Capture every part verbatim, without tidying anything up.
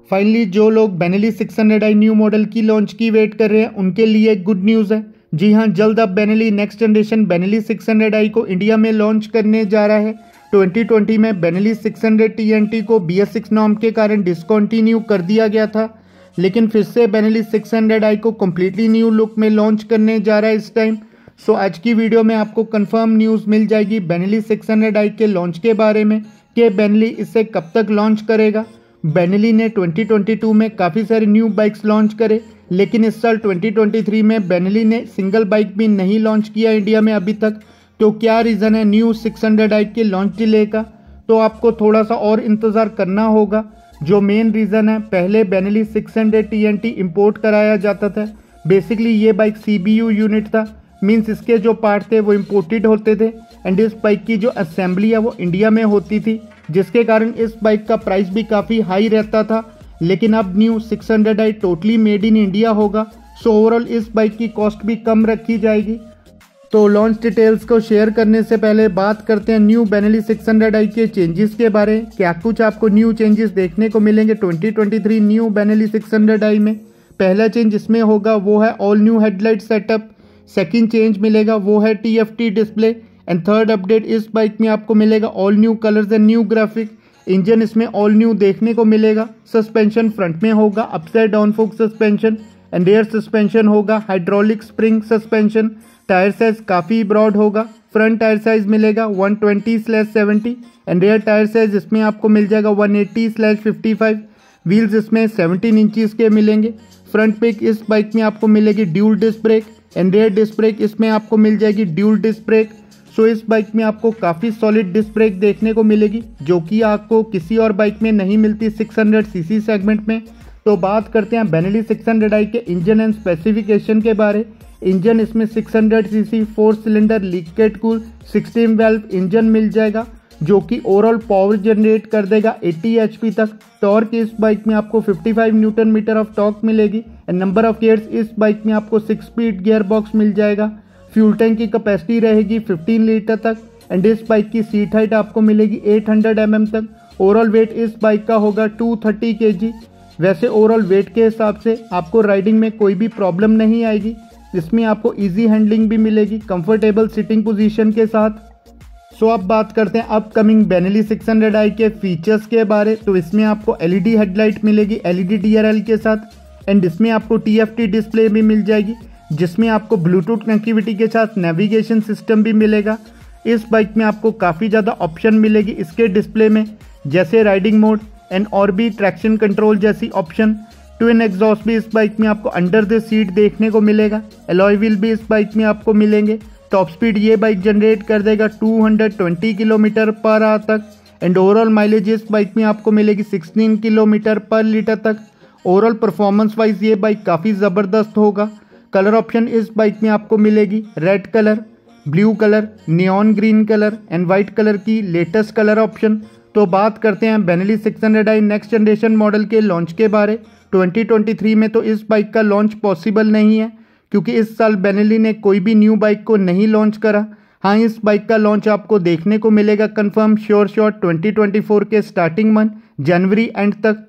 Finally जो लोग Benelli six hundred i new model की लॉन्च की वेट कर रहे हैं उनके लिए गुड न्यूज़ है। जी हां, जल्द अब Benelli next generation Benelli six hundred i को इंडिया में लॉन्च करने जा रहा है। ट्वेंटी ट्वेंटी में Benelli six hundred T N T को बी एस सिक्स नॉर्म के कारण डिसकंटिन्यू कर दिया गया था, लेकिन फिर से बेनेली सिक्स हंड्रेड आई को कम्प्लीटली न्यू लुक में लॉन्च करने जा रहा है इस टाइम। सो आज की वीडियो में आपको कंफर्म न्यूज़ मिल जाएगी बेनेली सिक्स हंड्रेड आई के लॉन्च के बारे में कि बेनेली इसे कब तक लॉन्च करेगा। बेनेली ने ट्वेंटी ट्वेंटी टू में काफ़ी सारे न्यू बाइक्स लॉन्च करे, लेकिन इस साल ट्वेंटी ट्वेंटी थ्री में बेनेली ने सिंगल बाइक भी नहीं लॉन्च किया इंडिया में अभी तक। तो क्या रीज़न है न्यू सिक्स हंड्रेड आई के लॉन्च डिले का? तो आपको थोड़ा सा और इंतज़ार करना होगा। जो मेन रीज़न है, पहले Benelli six hundred T N T import कराया जाता था। बेसिकली ये bike C B U unit था, मीन्स इसके जो पार्ट थे वो इम्पोर्टेड होते थे एंड इस बाइक की जो असेंबली है वो इंडिया में होती थी, जिसके कारण इस बाइक का प्राइस भी काफ़ी हाई रहता था। लेकिन अब new six hundred i totally made in India होगा, सो ओवरऑल इस बाइक की कॉस्ट भी कम रखी जाएगी। तो लॉन्च डिटेल्स को शेयर करने से पहले बात करते हैं new Benelli six hundred i के चेंजेस के बारे। क्या कुछ आपको न्यू चेंजेस देखने को मिलेंगे twenty twenty three new Benelli six hundred i में? पहला चेंज इसमें होगा वो है all new headlight setup. Second change मिलेगा वो है T F T display and third update इस बाइक में आपको मिलेगा all new colours and new graphic. Engine इसमें ऑल न्यू देखने को मिलेगा। सस्पेंशन फ्रंट में होगा upside down fork suspension and rear suspension होगा hydraulic spring suspension. Tyre size काफ़ी ब्रॉड होगा। फ्रंट टायर साइज मिलेगा one twenty slash seventy and rear tyre size इसमें आपको मिल जाएगा one eighty slash fifty five. Wheels इसमें सेवनटीन इंचज़ के मिलेंगे। फ्रंट पिक इस बाइक में आपको मिलेगी dual disc brake and rear disc brake इसमें आपको मिल जाएगी ड्यूल डिस्क ब्रेक। सो इस बाइक में आपको काफ़ी सॉलिड डिस्क ब्रेक देखने को मिलेगी, जो कि आपको किसी और बाइक में नहीं मिलती six hundred C C segment में। तो बात करते हैं बेनेली सिक्स हंड्रेड आई के इंजन एंड स्पेसिफिकेशन के बारे। इंजन इसमें six hundred C C four cylinder liquid cool sixteen valve engine मिल जाएगा, जो कि ओवरऑल पावर जनरेट कर देगा एटी एच पी तक। टॉर्क इस बाइक में आपको fifty five newton metre of torque मिलेगी एंड नंबर ऑफ गियर्स इस बाइक में आपको सिक्स स्पीड गियर बॉक्स मिल जाएगा। फ्यूल टैंक की कैपेसिटी रहेगी फिफ्टीन लीटर तक एंड इस बाइक की सीट हाइट आपको मिलेगी एट हंड्रेड एम एम तक। ओवरऑल वेट इस बाइक का होगा टू थर्टी के जी। वैसे ओवरऑल वेट के हिसाब से आपको राइडिंग में कोई भी प्रॉब्लम नहीं आएगी। इसमें आपको इजी हैंडलिंग भी मिलेगी कंफर्टेबल सिटिंग पोजीशन के साथ। सो अब बात करते हैं upcoming Benelli six hundred i के फीचर्स के बारे। तो इसमें आपको एल ई डी हेडलाइट मिलेगी L E D D R L के साथ एंड इसमें आपको टी एफ टी डिस्प्ले भी मिल जाएगी, जिसमें आपको ब्लूटूथ कनेक्टिविटी के साथ नेविगेशन सिस्टम भी मिलेगा। इस बाइक में आपको काफ़ी ज़्यादा ऑप्शन मिलेगी इसके डिस्प्ले में, जैसे राइडिंग मोड एंड और भी ट्रैक्शन कंट्रोल जैसी ऑप्शन। ट्विन एग्जॉस्ट भी इस बाइक में आपको अंडर द सीट देखने को मिलेगा। एलॉय व्हील भी इस बाइक में आपको मिलेंगे। टॉप स्पीड ये बाइक जनरेट कर देगा two hundred twenty kilometre per hour तक एंड ओवरऑल माइलेज इस बाइक में आपको मिलेगी सिक्सटीन किलोमीटर पर लीटर तक। ओवरऑल परफॉर्मेंस वाइज ये बाइक काफ़ी ज़बरदस्त होगा। कलर ऑप्शन इस बाइक में आपको मिलेगी red colour, blue colour, neon green colour and white colour की लेटेस्ट कलर ऑप्शन। तो बात करते हैं Benelli six hundred i next generation model के लॉन्च के बारे। ट्वेंटी ट्वेंटी थ्री में तो इस बाइक का लॉन्च पॉसिबल नहीं है, क्योंकि इस साल बेनेली ने कोई भी न्यू बाइक को नहीं लॉन्च करा। हाँ, इस बाइक का लॉन्च आपको देखने को मिलेगा confirm sure sure twenty twenty four के स्टार्टिंग मंथ जनवरी एंड तक।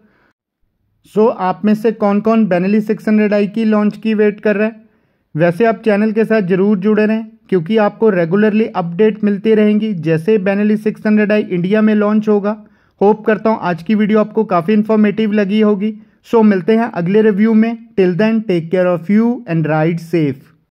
सो so, आप में से कौन कौन बेनेली सिक्स हंड्रेड आई की लॉन्च की वेट कर रहा है? वैसे आप चैनल के साथ ज़रूर जुड़े रहें, क्योंकि आपको रेगुलरली अपडेट मिलती रहेंगी जैसे Benelli six hundred i India में लॉन्च होगा। होप करता हूँ आज की वीडियो आपको काफ़ी इन्फॉर्मेटिव लगी होगी। सो so, मिलते हैं अगले रिव्यू में। Till then take care of you and ride safe.